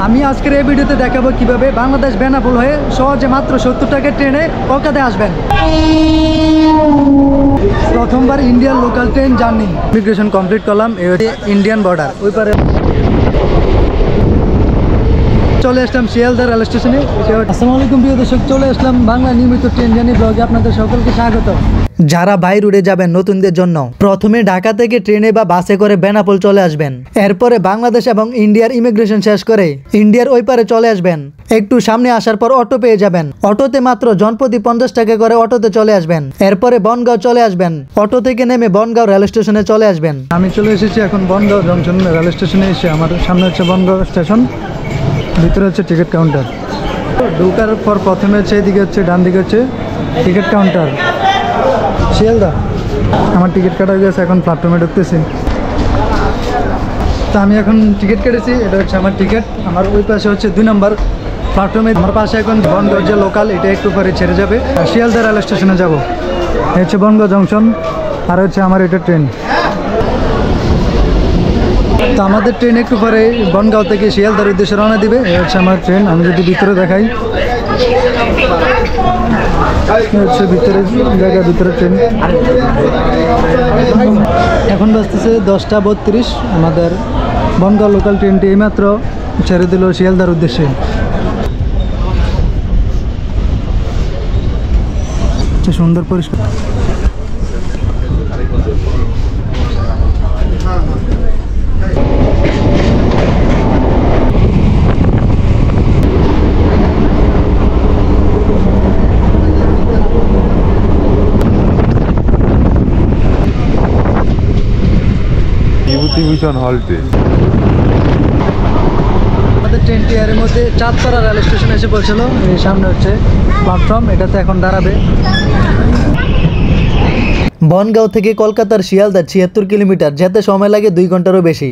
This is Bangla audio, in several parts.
আমি আজকের এই ভিডিওতে দেখাবো কিভাবে বাংলাদেশ বেনাপোল হয়ে সহজে মাত্র 70 টাকার ট্রেনে কলকাতায় আসবেন। প্রথমবার Indian local train journey immigration complete করলাম। এই হচ্ছে ইন্ডিয়ান বর্ডার, ওই পারে চলে আসলাম শিয়ালদা রেল স্টেশনে। আসসালামু আলাইকুম প্রিয় দর্শক, চলে আসলাম বাংলা নিয়মিত ট্রেন জার্নি ব্লগে আপনাদের সকলকে স্বাগত। যারা বাইরে উড়ে যাবেন নতুনদের জন্য, প্রথমে ঢাকা থেকে ট্রেনে বা বাসে করে বেনাপোল চলে আসবেন। এরপরে বাংলাদেশ এবং ইন্ডিয়ার ইমিগ্রেশন শেষ করে ইন্ডিয়ার ওই পারে চলে আসবেন। একটু সামনে আসার পর অটো পেয়ে যাবেন। অটোতে মাত্র জনপ্রতি 50 টাকা করে অটোতে চলে আসবেন। এরপরে বনগাঁও চলে আসবেন। অটো থেকে নেমে বনগাঁও রেল স্টেশনে চলে আসবেন। আমি চলে এসেছি এখন বনগাঁও জংশন রেল স্টেশনে। এসে আমার সামনে হচ্ছে বনগাঁও স্টেশন, ভিতরে হচ্ছে টিকিট কাউন্টার। ঢোকার পর প্রথমে হচ্ছে এদিকে হচ্ছে ডান দিকে হচ্ছে টিকিট কাউন্টার শিয়ালদা। আমার টিকিট কাটা হয়ে গেছে, এখন প্ল্যাটফর্মে ঢুকতেছি। তো আমি এখন টিকিট কেটেছি, এটা হচ্ছে আমার টিকিট। আমার ওই পাশে হচ্ছে 2 নম্বর প্ল্যাটফর্মে। আমার পাশে এখন বনগাঁও যে লোকাল, এটা একটু পরে ছেড়ে যাবে, শিয়ালদা রেল স্টেশনে যাব। এই হচ্ছে বনগাঁও জংশন, আর হচ্ছে আমার এটা ট্রেন। তো আমাদের ট্রেন একটু পরে বনগাঁও থেকে শিয়ালদার উদ্দেশ্যে রওনা দিবে। এই হচ্ছে আমার ট্রেন। আমি যদি ভিতরে দেখাই, হচ্ছে ভিতরে জায়গা, ভিতরে ট্রেন। এখন বাজতেছে 10টা 32। আমাদের বনগাঁও লোকাল ট্রেনটি এইমাত্র ছেড়ে দিল শিয়ালদার উদ্দেশ্যে। সুন্দর পরিষ্কার। হলটে আমাদের ট্রেনটি এর মধ্যে চাঁদপাড়া রেল স্টেশনে এসে পৌঁছাল। এই সামনে হচ্ছে প্ল্যাটফর্ম, এটাতে এখন দাঁড়াবে। বনগাঁও থেকে কলকাতার শিয়ালদা 76 কিলোমিটার, যেতে সময় লাগে 2 ঘন্টারও বেশি।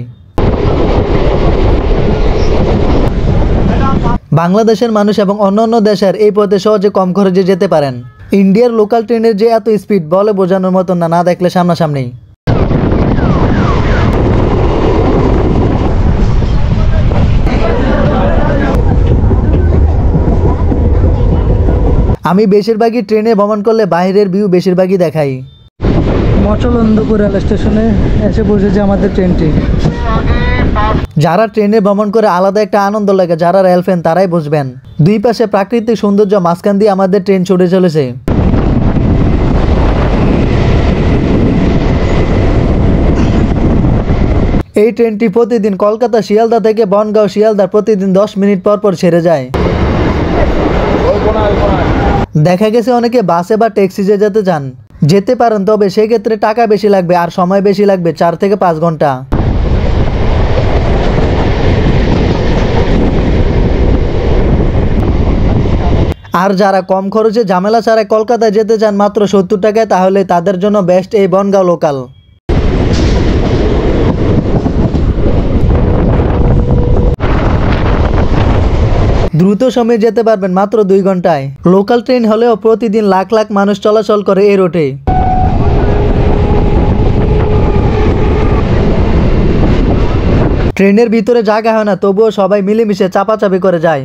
বাংলাদেশের মানুষ এবং অন্যান্য দেশের এই পথে সহজে কম খরচে যেতে পারেন। ইন্ডিয়ার লোকাল ট্রেনের যে এত স্পিড বলে বোঝানোর মতো না, না দেখলে সামনাসামনি। আমি বেশিরভাগই ট্রেনে ভ্রমণ করলে বাইরের ভিউ বেশিরভাগই দেখাই। মচলন্দপুর রেল স্টেশনে এসে পৌঁছেছে আমাদের ট্রেনটি। যারা ট্রেনে ভ্রমণ করে আলাদা একটা আনন্দ লাগে, যারা রেল ফ্যান তারাই বুঝবেন। দুই পাশে প্রাকৃতিক সৌন্দর্য, মাঝখান দিয়ে আমাদের ট্রেন ছুটে চলেছে। এই ট্রেনটি প্রতিদিন কলকাতা শিয়ালদা থেকে বনগাঁও শিয়ালদা প্রতিদিন 10 মিনিট পর পর ছেড়ে যায়। দেখা গেছে অনেকে বাসে বা ট্যাক্সিতে যেতে চান, যেতে পারেন, তবে সেক্ষেত্রে টাকা বেশি লাগবে আর সময় বেশি লাগবে, 4 থেকে 5 ঘন্টা। আর যারা কম খরচে ঝামেলা ছাড়া কলকাতায় যেতে চান মাত্র 70 টাকায়, তাহলে তাদের জন্য বেস্ট এই বনগাঁও লোকাল। দ্রুত সময়ে যেতে পারবেন মাত্র 2 ঘন্টায়। লোকাল ট্রেন হলেও প্রতিদিন লাখ লাখ মানুষ চলাচল করে এই রুটে। ট্রেনের ভিতরে জায়গা হয় না, তবুও সবাই মিলেমিশে চাপাচাপি করে যায়।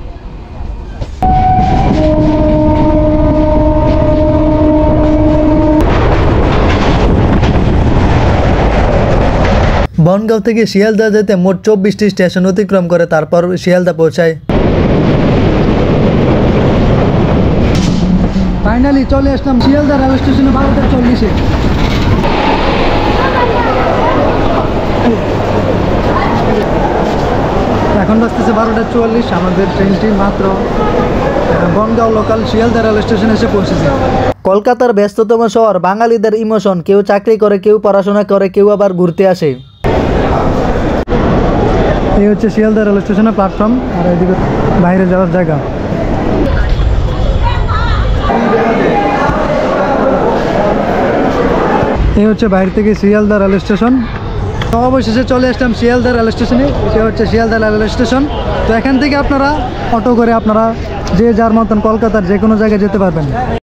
বনগাঁও থেকে শিয়ালদা যেতে মোট 24টি স্টেশন অতিক্রম করে তারপর শিয়ালদা পৌঁছায়। ফাইনালি চলে আসলাম শিয়ালদা রেল স্টেশনে 12টা 40-এ। এখন বাজতেছে 12টা 44। আমাদের ট্রেনটি মাত্র বনগাঁও লোকাল শিয়ালদা রেল স্টেশনে এসে পৌঁছেছে। কলকাতার ব্যস্ততম শহর, বাঙালিদের ইমোশন। কেউ চাকরি করে, কেউ পড়াশোনা করে, কেউ আবার ঘুরতে আসে। এই হচ্ছে শিয়ালদা রেল স্টেশনের প্ল্যাটফর্ম, আর এদিকে বাইরে যাওয়ার জায়গা। এই হচ্ছে বাইরে থেকে শিয়ালদা রেল স্টেশন। তো অবশেষে চলে আসলাম শিয়ালদা রেল স্টেশনে। এটা হচ্ছে শিয়ালদা রেল স্টেশন। তো এখান থেকে আপনারা অটো করে আপনারা যে যার মতন কলকাতার যে কোনো জায়গায় যেতে পারবেন।